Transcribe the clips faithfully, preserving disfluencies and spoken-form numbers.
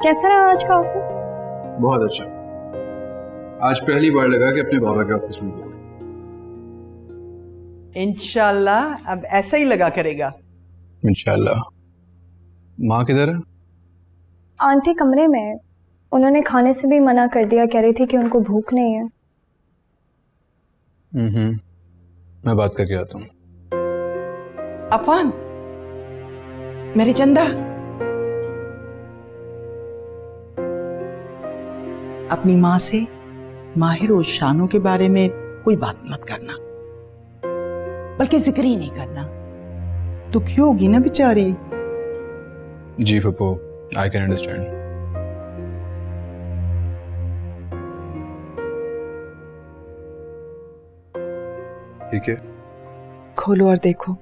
कैसा रहा आज का ऑफिस? बहुत अच्छा। आज पहली बार लगा कि अपने बाबा के ऑफिस में गया। इंशाल्लाह अब ऐसा ही लगा करेगा। इंशाल्लाह। माँ किधर है? आंटी कमरे में है। उन्होंने खाने से भी मना कर दिया, कह रही थी कि उनको भूख नहीं है। हम्म मैं बात करके आता हूँ। अफान, मेरे चंदा, अपनी माँ से माहिर और शानों के बारे में कोई बात मत करना, बल्कि जिक्र ही नहीं करना। दुखी होगी ना बेचारी। जी पप्पू, आई कैन अंडरस्टैंड। ठीक है, खोलो और देखो।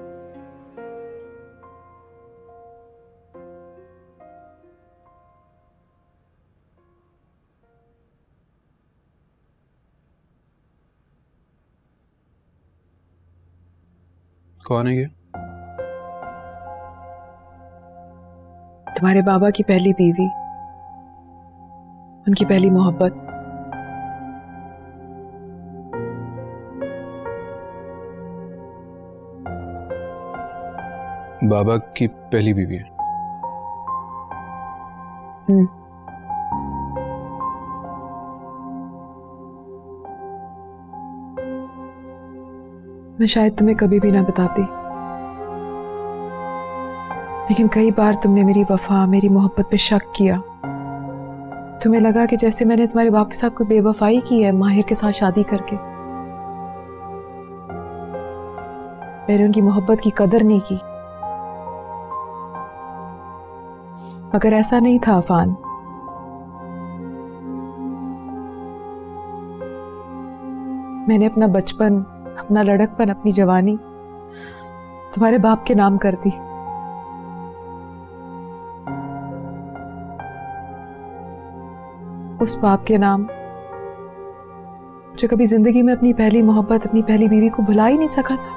कौन है ये? तुम्हारे बाबा की पहली बीवी, उनकी पहली मोहब्बत। बाबा की पहली बीवी है? हम्म मैं शायद तुम्हें कभी भी ना बताती, लेकिन कई बार तुमने मेरी वफा, मेरी मोहब्बत पे शक किया। तुम्हें लगा कि जैसे मैंने तुम्हारे बाप के साथ कोई बेवफाई की है माहिर के साथ शादी करके। मैंने उनकी मोहब्बत की कदर नहीं की। मगर ऐसा नहीं था अफान। मैंने अपना बचपन, अपना लड़कपन, अपनी जवानी तुम्हारे बाप के नाम कर दी। उस बाप के नाम जो कभी जिंदगी में अपनी पहली मोहब्बत, अपनी पहली बीवी को भुला ही नहीं सका था।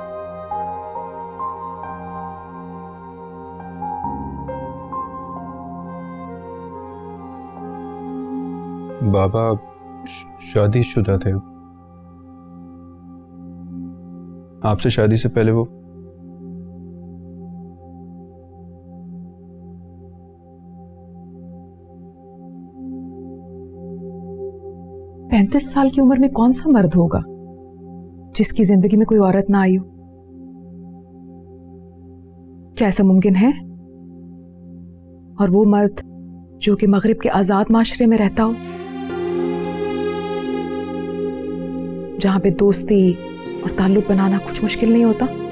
बाबा शादीशुदा थे? आपसे शादी से पहले वो? पैंतीस साल की उम्र में कौन सा मर्द होगा जिसकी जिंदगी में कोई औरत ना आई हो? क्या ऐसा मुमकिन है? और वो मर्द जो कि मगरिब के आजाद माशरे में रहता हो, जहां पे दोस्ती और ताल्लुक बनाना कुछ मुश्किल नहीं होता।